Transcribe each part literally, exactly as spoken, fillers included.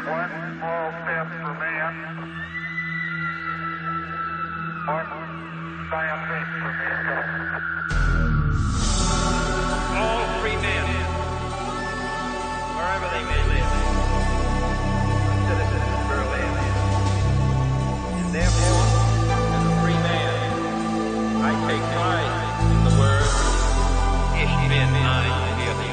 One small step for man, one giant leap for mankind. All free men, wherever they may live, are citizens of Berlin. And therefore, as a free man, I take pride in the word, Ich bin ein Berliner.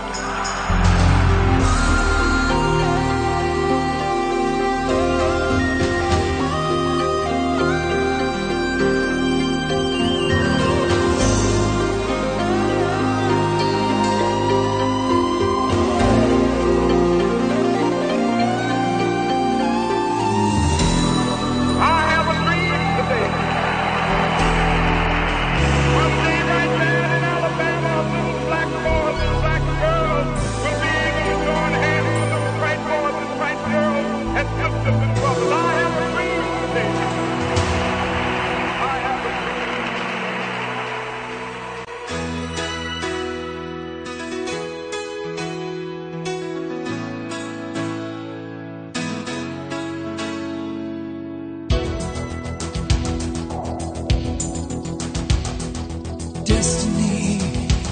Destiny,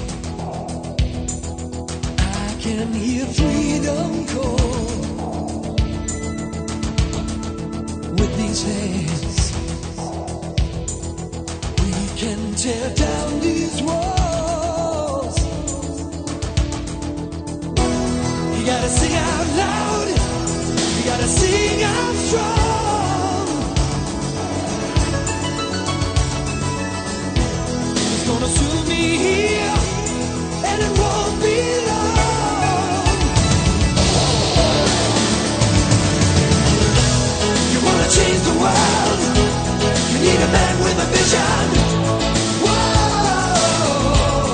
I can hear freedom call. With these hands, we can tear down these walls. You gotta sing out loud, you gotta sing out strong. Gonna soon be here, and it won't be long. You wanna change the world, you need a man with a vision. Whoa,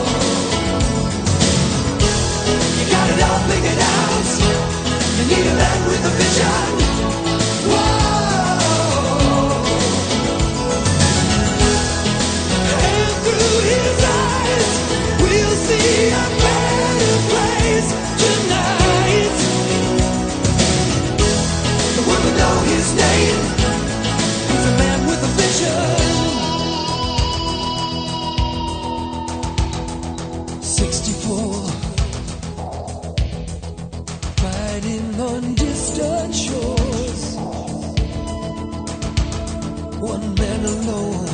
you got it all figured out, you need a man with a vision. Whoa. See a better place tonight. The world will know his name. He's a man with a vision. Sixty-four, fighting on distant shores. One man alone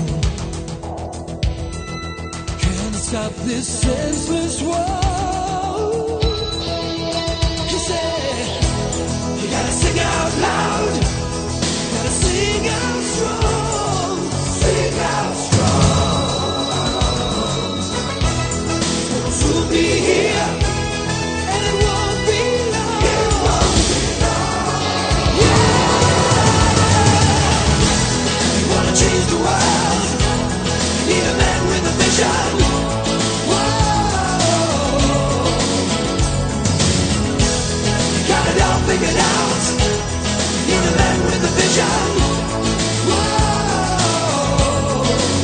stop this senseless war. He said, you gotta sing out loud, you gotta sing out strong, sing out strong. It'll soon be here, and it won't be long. It won't be long. Yeah. You wanna change the world, you need a man with a vision. Figured out, need a man with a vision. Whoa.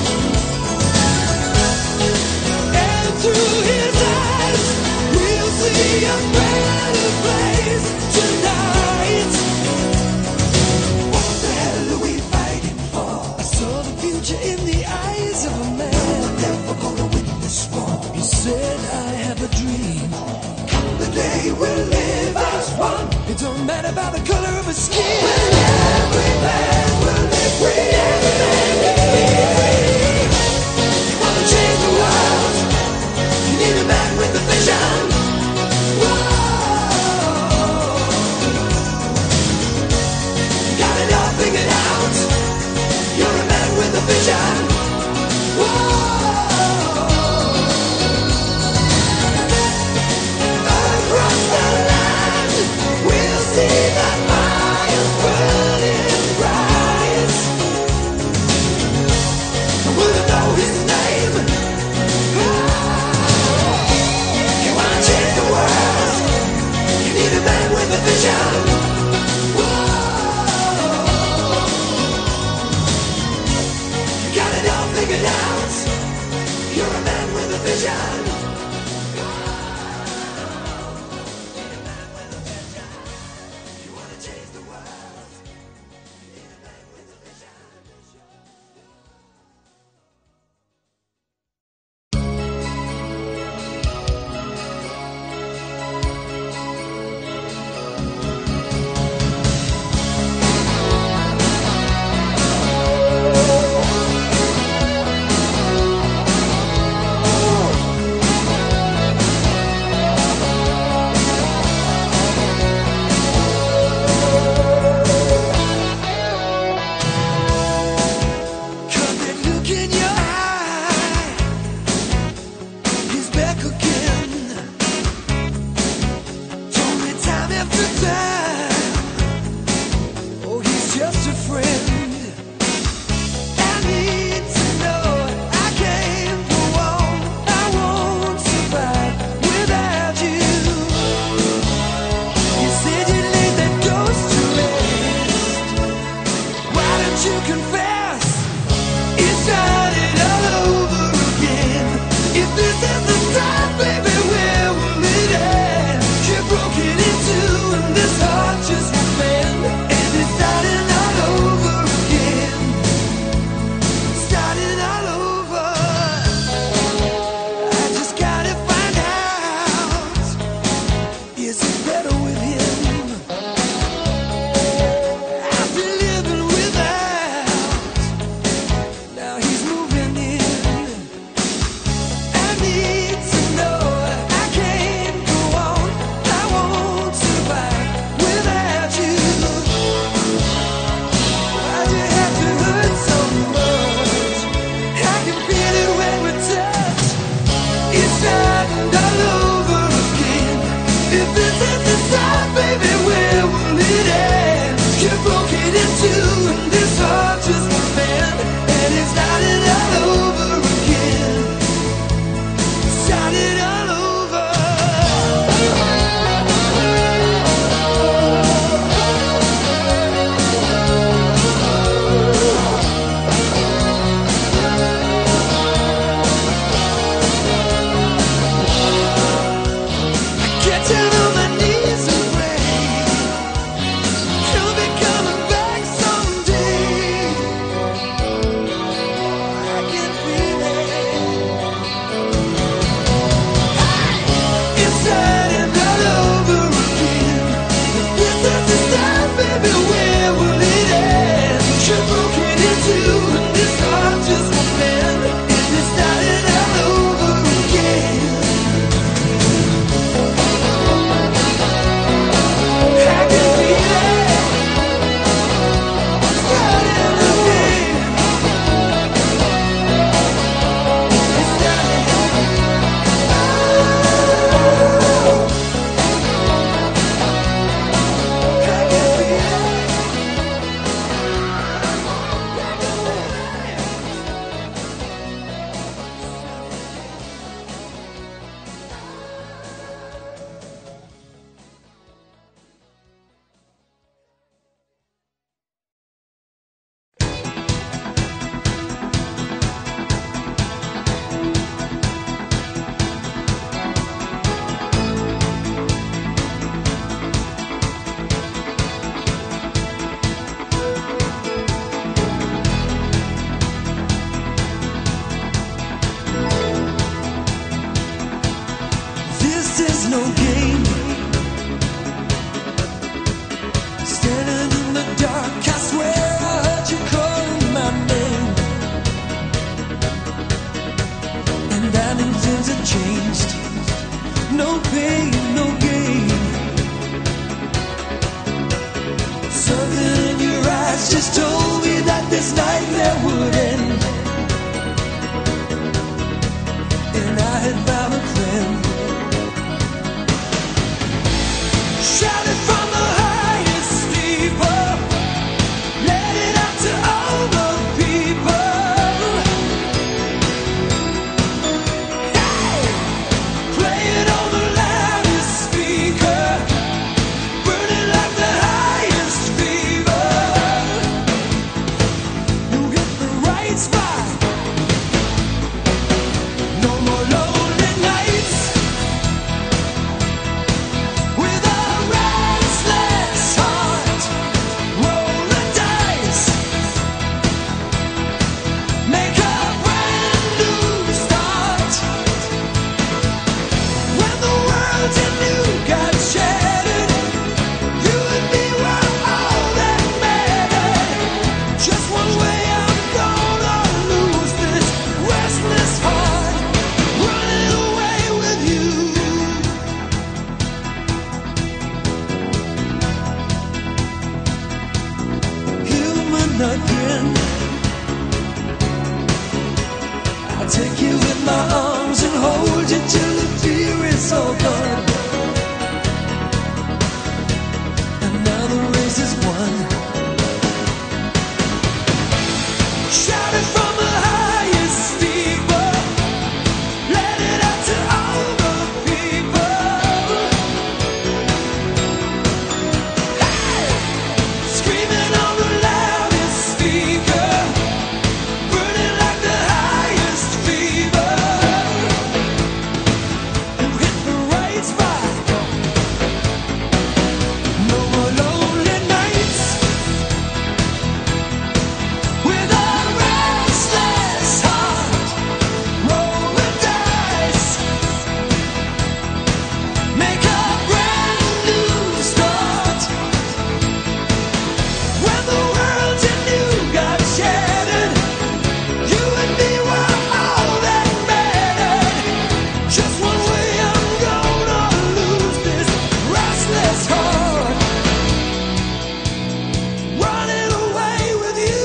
And through his eyes, we'll see a better place tonight. What the hell are we fighting for? I saw the future in the eyes of a man. We're never gonna win this war. He said, I have a dream. Come the day we'll live as one. It don't matter about the color of his skin. When every man will live free, every man will live free. You wanna change the world, you need a man with a vision. Whoa. You got it all figured out, you're a man with a vision. Whoa. Across the land, we'll see the fire burning bright. We'll know his name. Oh, you wanna change the world, you need a man with a vision. Whoa. You got it changed. No pain, no gain. Something in your eyes just told me that this nightmare would end. And I had found a friend. Shouted from the highest steeple, let it out to all the people. Hey! Play it on the loudest speaker, burning like the highest fever. You hit the right spot. No more lonely nights with a restless heart. Roll the dice, make a brand new start. When the world you knew got shattered, you and me were all that mattered. Just one way, I'm gonna lose this restless heart, running away with you. Human again, I'll take you in my arms and hold you till the fear is all gone. And now the race is won. Shouted from the highest steeple, let it out to all the people. Hey! Screaming on the loudest speaker, burning like the highest fever. You hit the right spot. No more lonely nights with a restless heart. Roll the dice, make a brand new start. When the world you knew got shattered, you and me were all that mattered. Just one way, I'm gonna lose this restless heart, running away with you.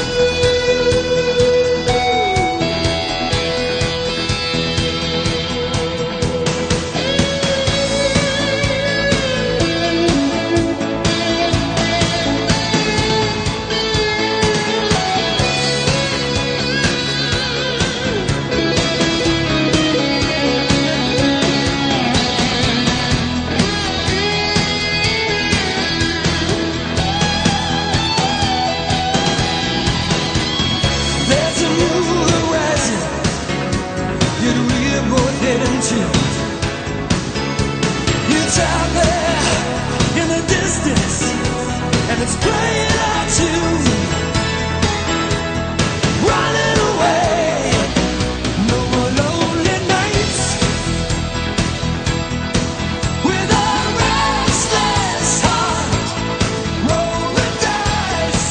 There's a new horizon that we're both heading to. It's out there in the distance, and it's playing out to me. Running away, no more lonely nights with a restless heart. Roll the dice,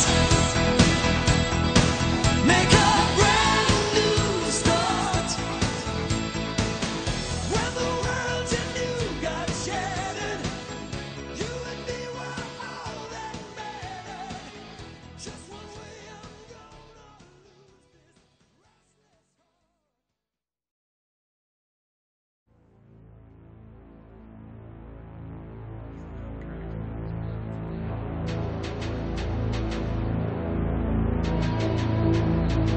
make a brand new start. When the world you knew got shattered, you and me were all that mattered. Just one way, I'm gonna lose this restless heart.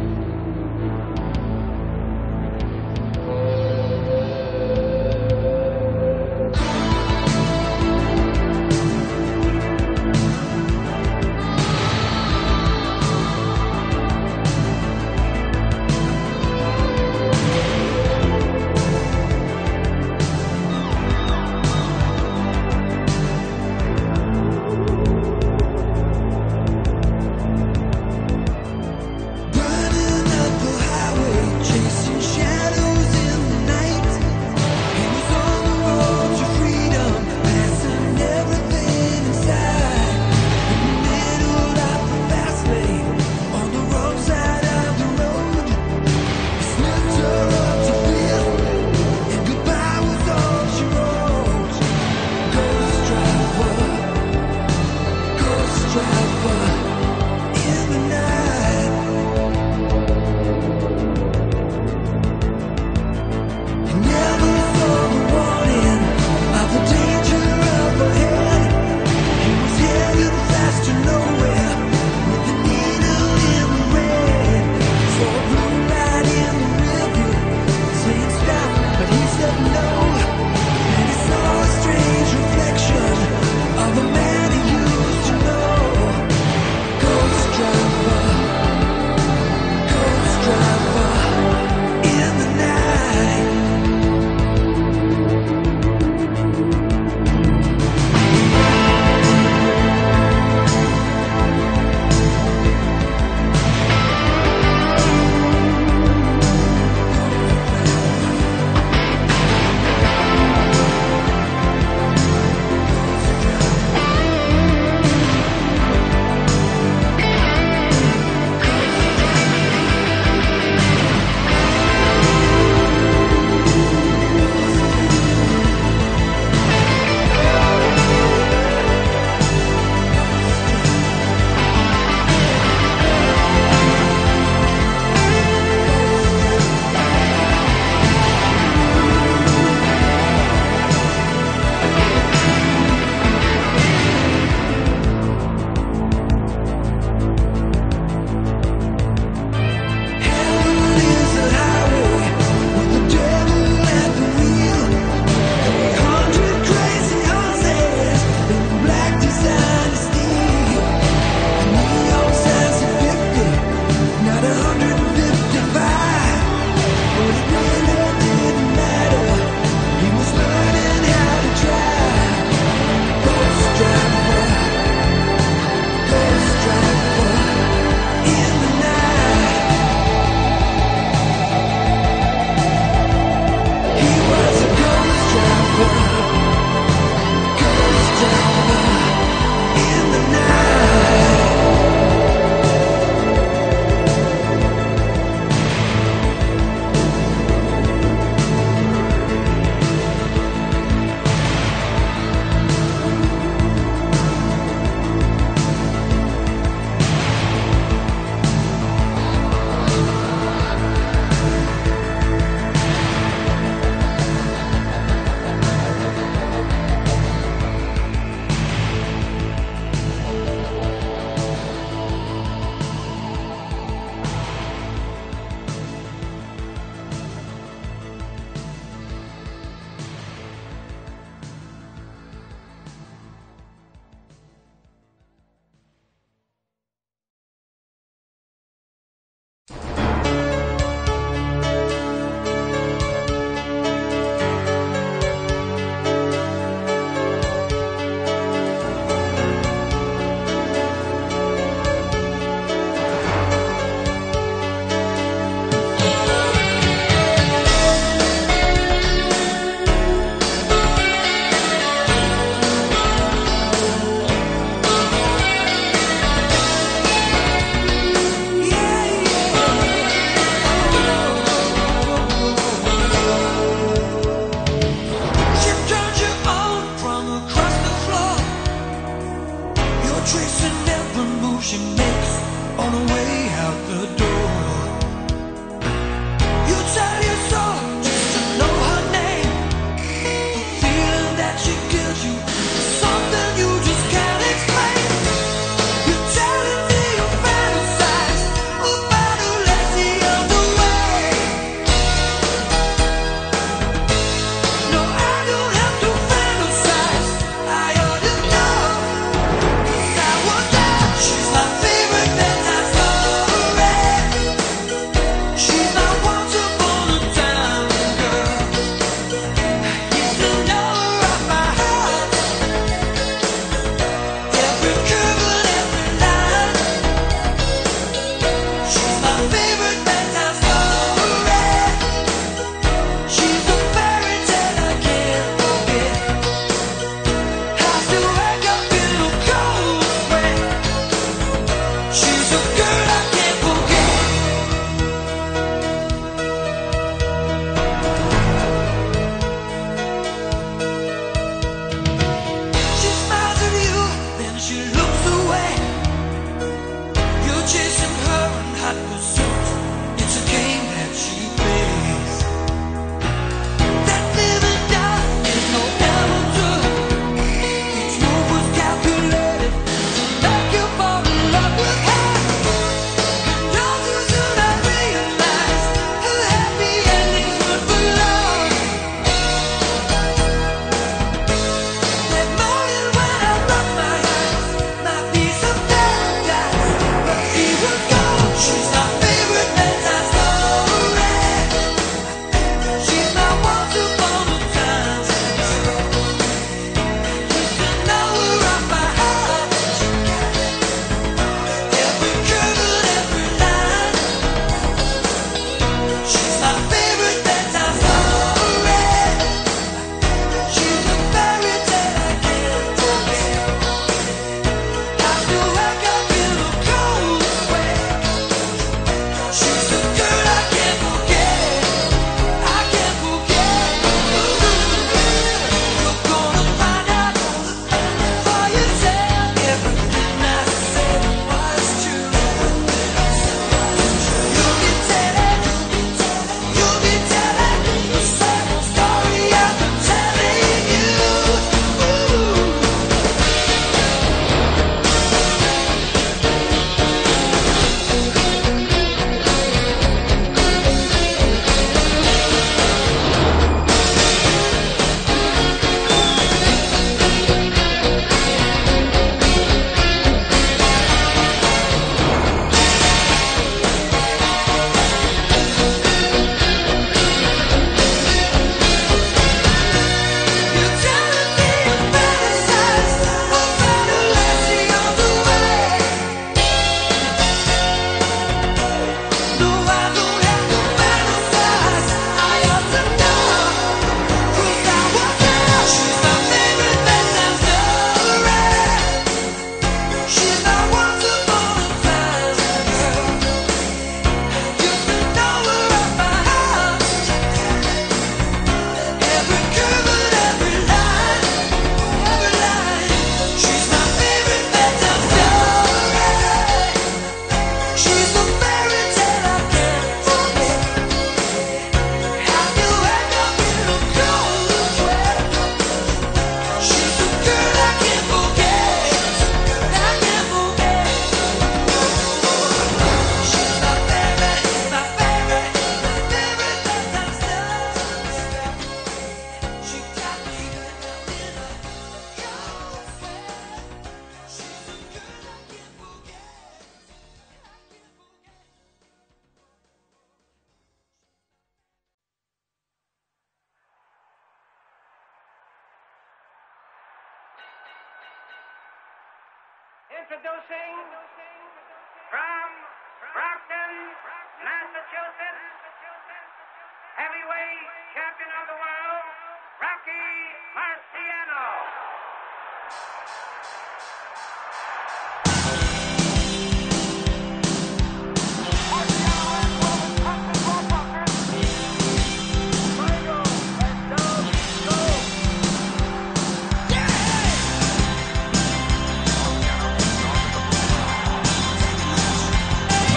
Introducing from Brockton, Massachusetts, heavyweight champion of the world, Rocky Marciano.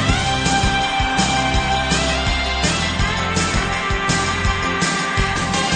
Marciano.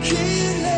He